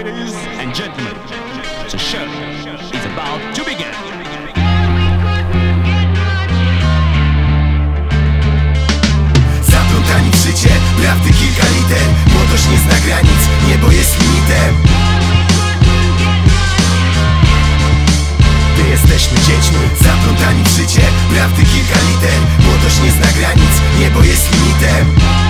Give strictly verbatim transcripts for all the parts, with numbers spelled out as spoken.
Ladies and gentlemen, the show is about to begin. Zaplątani w życie, prawdy kilka liter. Młodość nie zna granic, niebo jest limitem. Gdy jesteśmy dziećmi, zaplątani w życie, prawdy kilka liter. Młodość nie zna granic, niebo jest limitem.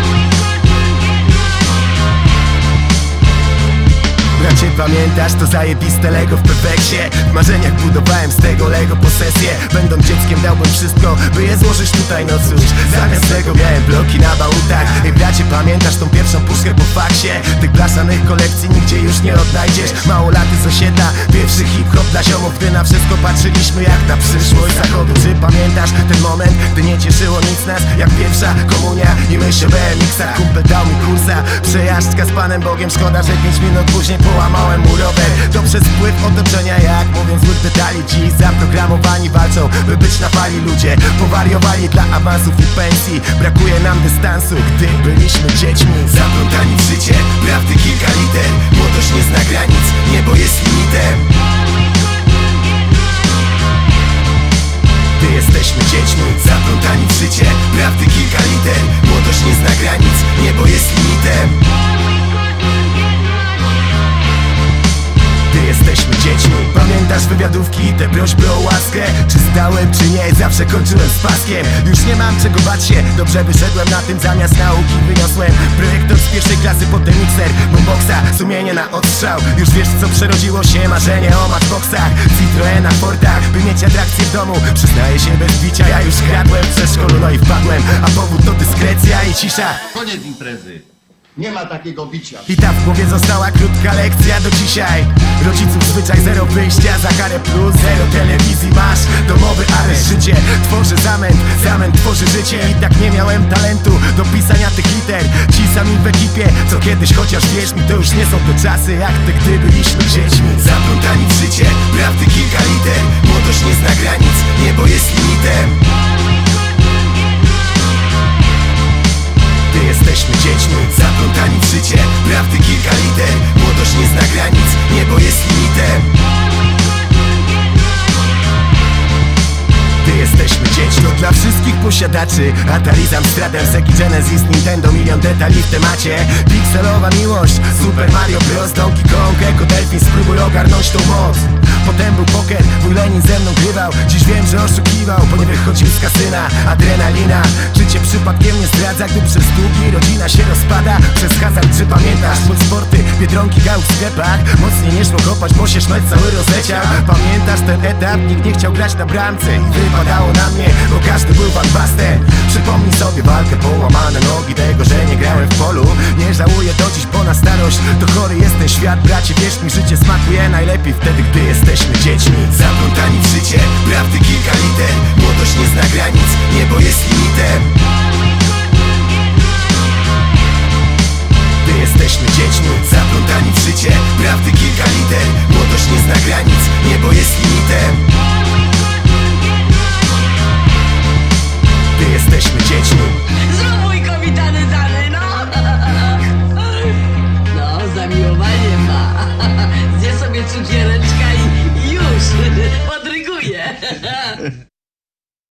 Bracie, pamiętasz to zajebiste Lego w Pepeksie? W marzeniach budowałem z tego Lego posesję. Będąc dzieckiem dałbym wszystko, by je złożyć tutaj, no cóż. Zamiast tego miałem bloki na bałutach. Ej bracie, pamiętasz tą pierwszą puszkę po faksie? Tych blaszanych kolekcji nigdzie już nie odnajdziesz. Małolaty z osiedla, pierwszy hip-hop dla ziomów. Gdy na wszystko patrzyliśmy jak na przyszłość zachodu. Czy pamiętasz ten moment, gdy nie cieszyło nic nas? Jak pierwsza komunia i myśl o B M X-a. Kumpel dał mi kursa, przejażdżka z Panem Bogiem. Szkoda, że pięć minut później połamałem mu rower. To przez wpływ otoczenia, jak mówią złych detali. Dziś zaprogramowani walczą, by być na fali. Ludzie powariowali dla awansów i pensji. Brakuje nam dystansu, gdy byliśmy dziećmi. Zaplątani w życie, prawdy kilka liter. Młodość nie zna granic, niebo jest limitem. Gdy jesteśmy dziećmi, zaplątani w życie, prawdy kilka liter. Młodość nie zna granic, niebo jest limitem. Gdy jesteśmy dziećmi. Pamiętasz wywiadówki i te prośby o łaskę? Czy zdałem, czy nie, zawsze kończyłem z paskiem. Już nie mam czego bać się, dobrze wyszedłem na tym. Zamiast nauki wyniosłem projektor z pierwszej klasy, potem mikser, boomboxa, sumienie na odstrzał. Już wiesz co przerodziło się, marzenie o matchboxach, Citroenach, Fordach, by mieć atrakcję w domu. Przyznaję się bez bicia, ja już kradłem w przedszkolu, no i wpadłem. A powód to dyskrecja i cisza. Koniec imprezy. Nie ma takiego bicia. I ta w głowie została krótka lekcja do dzisiaj. Rodziców zwyczaj, zero wyjścia, za karę plus zero telewizji. Masz domowy areszt, życie tworzy zamęt, zamęt tworzy życie. I tak nie miałem talentu do pisania tych liter. Ci sami w ekipie, co kiedyś, chociaż wierz mi, to już nie są te czasy jak te, gdy byliśmy dziećmi. Zaplątani w życie, prawdy kilka liter. Młodość nie zna granic, niebo jest limitem. Gdy jesteśmy dziećmi, zaplątani w życie, prawdy kilka liter. Młodość nie zna granic, niebo jest limitem. Gdy jesteśmy dziećmi. To dla wszystkich posiadaczy Atari z Amstradem, Sega Genesis, Nintendo, milion detali w temacie. Pikselowa miłość, Super Mario Bros, Donkey Kong, Echo Delfin, spróbuj ogarnąć tą moc. Potem był poker, mój Lenin ze mną grywał. Dziś wiem, że oszukiwał, bo nie wychodził z kasyna. Adrenalina, życie przypadkiem nie zdradza, gdy przez długi rodzina się rozpada. Przez hazard, czy pamiętasz? Mój sporty, biedronki, gał w sklepach. Mocniej nie szło kopać, bo się szmec cały rozleciał. Pamiętasz ten etap? Nikt nie chciał grać na bramce i wypadało na mnie, bo każdy był Van Basten. Przypomnij sobie walkę, połamane nogi, tego, że nie grałem w polu. Nie żałuję do dziś, bo na starość to chory jest ten świat. Bracie, wierz mi, życie smakuje najlepiej wtedy, gdy jesteśmy dziećmi. Zaplątani w życie, prawdy kilka liter. Młodość nie zna granic, niebo jest limitem.